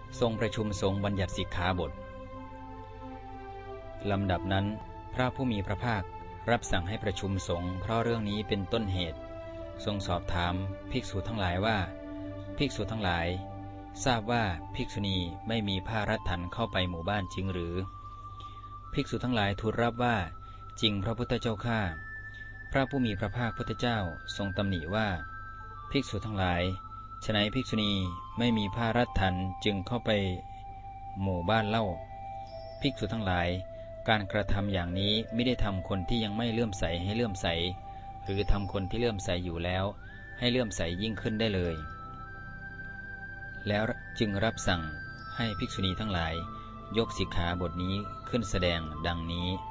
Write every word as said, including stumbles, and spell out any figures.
ทรงประชุมสงฆ์บัญญัติสิกขาบทลำดับนั้นพระผู้มีพระภาครับสั่งให้ประชุมสงฆ์เพราะเรื่องนี้เป็นต้นเหตุทรงสอบถามภิกษุทั้งหลายว่าภิกษุทั้งหลายทราบว่าภิกษุณีไม่มีผ้ารัดถันเข้าไปหมู่บ้านจริงหรือภิกษุทั้งหลายทูลรับว่าจริงพระพุทธเจ้าข้าพระผู้มีพระภาคพุทธเจ้าทรงตำหนิว่าภิกษุทั้งหลายฉนัยภิกษุณีไม่มีผ้ารัดถันจึงเข้าไปหมู่บ้านเล่าภิกษุทั้งหลายการกระทำอย่างนี้ไม่ได้ทำคนที่ยังไม่เลื่อมใสให้เลื่อมใสหรือทำคนที่เลื่อมใสอยู่แล้วให้เลื่อมใสยิ่งขึ้นได้เลยแล้วจึงรับสั่งให้ภิกษุณีทั้งหลายยกสิกขาบทนี้ขึ้นแสดงดังนี้